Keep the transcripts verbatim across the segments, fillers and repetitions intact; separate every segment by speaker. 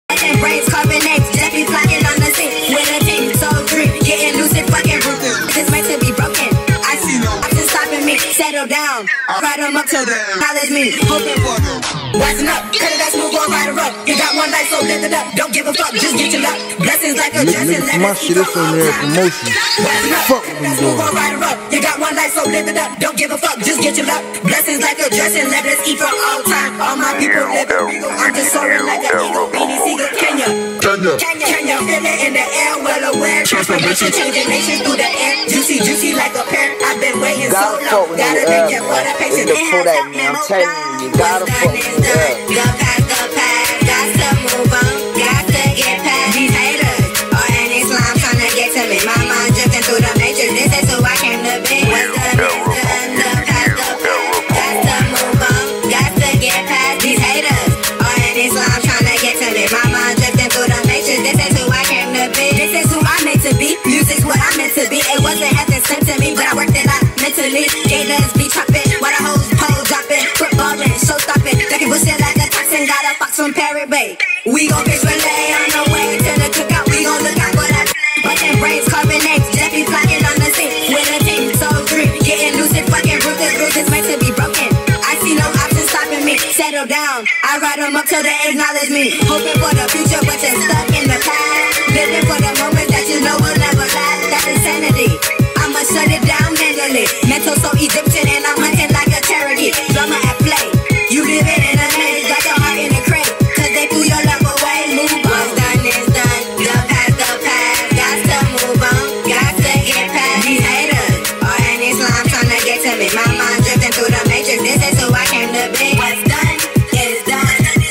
Speaker 1: And brains carbonates, Jeffy plotting on the scene with a team so green, getting lucid, fucking brutal. This meant to be broken. I see no options stopping me. Settle down, ride 'em up to the knowledge me. Hoping for them. Rising up, cut it, that's move on, ride her up. You got one life, so lift it up. Don't give a fuck, just get your luck. Blessings like a dressing, let us eat for all time. Rising up, cut it, that's move on, ride her up. You got one life, so lift it up. Don't give a fuck, just get your luck. Blessings like a dressing, let us eat for all time. All my people live in regal. I'm just soaring like an eagle. Beanie Siegel, Kenya. Kenya, Kenya, Kenya, feel it in the air, well aware. Transformation, changing nations through the air. Juicy, juicy like a pear. I've been waiting so long. Gotta thank you for the patience. It has helped me move on. What's done is done. Go past, go past. Got to move on. Got to get past these haters. Or any slime trying to get to me. My mind drifting through the matrix. This is who I came to be. What's done is done. Go past, go past. Got to move on. Got to get past these haters. Or any slime trying to get to me. My mind drifting through the matrix. This is who I came to be. This is who I'm meant to be. Music's what I'm meant to be. It wasn't heaven sent to me, but I worked it out mentally. Gators be chopping, while the hoes pole dropping. Footballing, show stopping. Ducking bullshit like a toxin. Got a fox from Parrot Bay. We gon' bitch relay on the way to the cookout. We gon' look out for that. Bustin' brains, carbonates, Jeffy plotting on the scene with a team so green, getting lucid, fucking ruthless, ruthless meant to be broken. I see no options stopping me. Settle down, I ride 'em up till they acknowledge me. Hoping for the future, but you're stuck in the past. Living for the moment that you know will never last. That's insanity. I'ma shut it down mentally. Mental so Egyptian and I'm hunting like a Cherokee. Drama at play. You live it in a maze, got your heart in a crate. Cause they threw your love away. Move on. What's done is done. The past, the past. Got to move on. Got to get past these haters. Or any slime trying to get to me. My mind drifting through the matrix. This is who I came to be. What's done is done.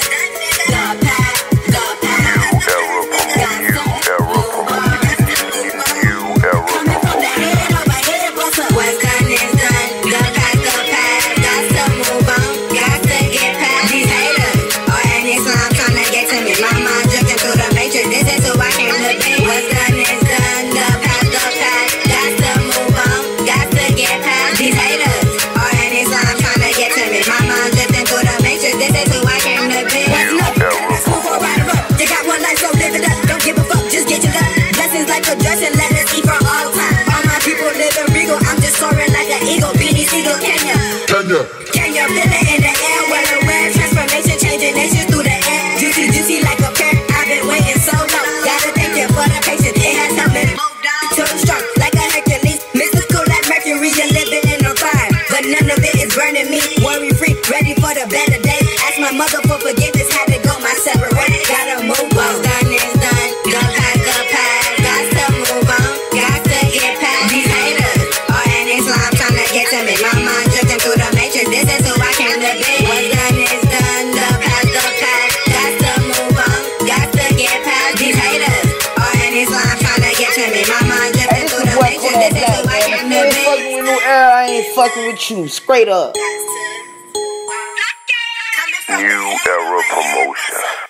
Speaker 1: The past, the past. Got to move on. Coming from the head over here, what's up? What's done is done. The past, the past. Got to move on. Got to get past these haters. Or any slime trying to get to me. My mind drifting through the matrix. This is who I came to be. What's done is done. The past, the past. Got to move on. Got to get past these haters. Or any slime trying to get to me. My mind drifting through the matrix. This is who I came to be. What's up? Let's move on, ride 'em up. You got one life, so live it up. Don't give a fuck, just get your luck. Blessings like a dressing, let us eat for all time. All my people live in regal. I'm just soaring like an eagle. Beanie Siegel, Kenya.
Speaker 2: Kenya.
Speaker 1: Kenya, feel it in the air, well aware. Transformation, changing nations through the air. Juicy, juicy like a pear. I've been waiting so long. Gotta thank you for the patience. It has helped me move down. Too strong like a Hercules. Mystical like Mercury. You're living in a fire, but none of it is burning me. Worry free, ready for the better day. Ask my mother for forgiveness. Had to go my separate way. Gotta move on. What's done is done. The past, the past. Got to move on. Got to get past these haters. Or any slime trying to get to me. My mind drifting through the matrix. This is who I came to be. What's done is done. The past, the past. Got to move on. Got to get past these haters. Or any slime trying to get to me. My mind drifting through the matrix. This is who I came to be.
Speaker 3: Fucking with no air, I ain't fucking with you. Straight up.
Speaker 1: Coming from
Speaker 2: New Era Promotion.